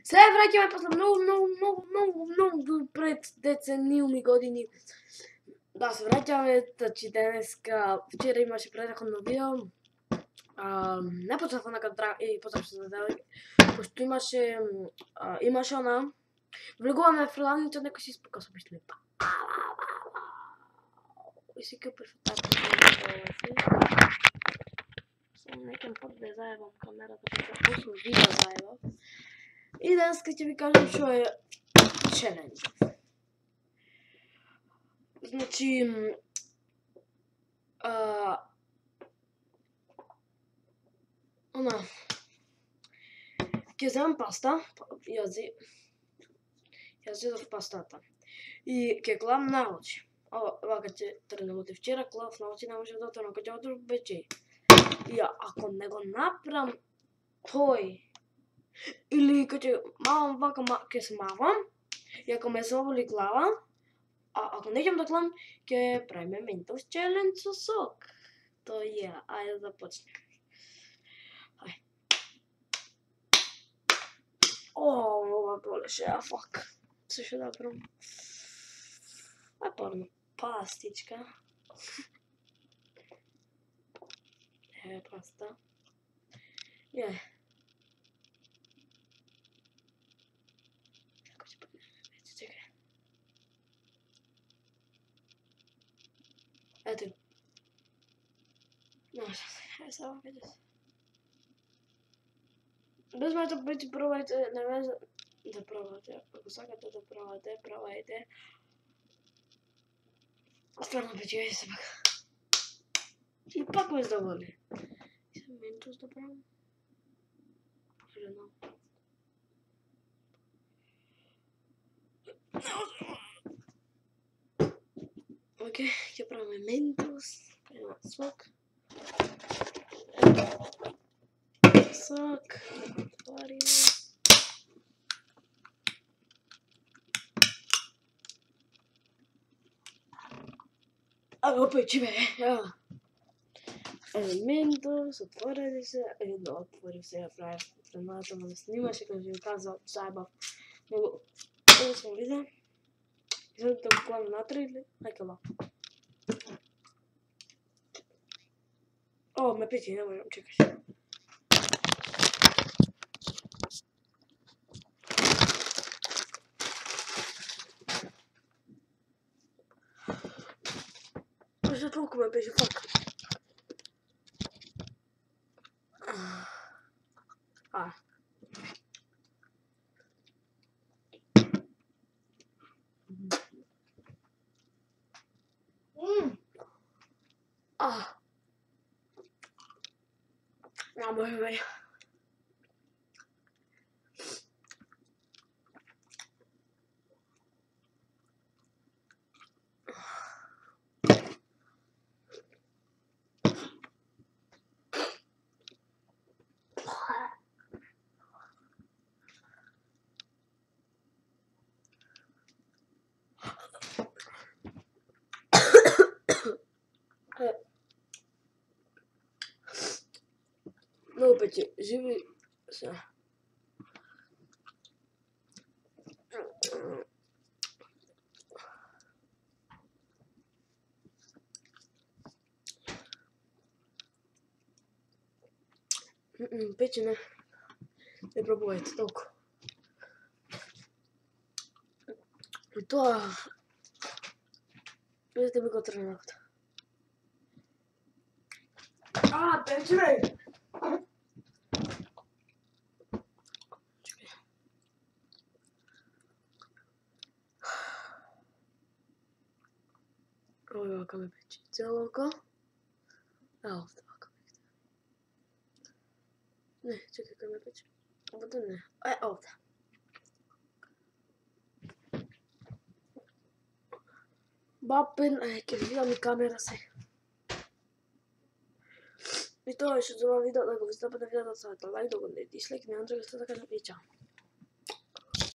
Се враќаме после многу пред децениуми години. Да, се враќаме, значи денеска, вчера имаше предходно видео. Не почнав онака и потрошно да пошто имаше она влегуваме в фрланица, некој си испука со пиштолета. И си купи Сам некам пак да заебам камерата, да после видео заебав. И денеска ќе ви кажам што е челендж. Значи, ќе земам паста, јас јадов пастата и ќе клам на очи. Вака ќе тргнем од вчера, клав на очи, не може да тргнем, ќе одру вече. И ако не го направам тој, или ќе мавам вака, ќе се мавам, и ако ме заболи глава, ако не ќе да клам, ќе правиме Mentos Challenge со сок. Тој е, ајде да почнем. Ова болеше, фак. Се што да правам? Порно пастичка. Паста. Како ќе падне? Чекај. Ето. Само видиш. Без моето бити пробајте, не везе да пробате. Ако сакате да пробате, пробајте. Стварно пече се пак. И пак ме задоволи. Сега Mentos да правам. Окей, ќе правиме Mentos. Има сок. Сок. Отвориме. Опet бе, Mentos, отворили се, отворив се, правив френата, да снимаше, като ви казал, заебав. Много сме видео. И сега да го клам натре или нека ла. Ме пече, не можем, чекаш. Защо толкова ме пече, фак? Може бе. Много пече, живи се. Пече не пробувайте толкова. И тоа... Видите ми го тренавата. Пече бе! Ой, вака ме пече. Цело око. Овде вака ме пече. Не, чекай кај ме пече. Овде не. Овде. Бапен, ќе ви видам и камера се. И тоа е што за ова видео, да го ви стапате видеото, ставете лайк, да го не дислайк, не Андрей, да кажам и чао.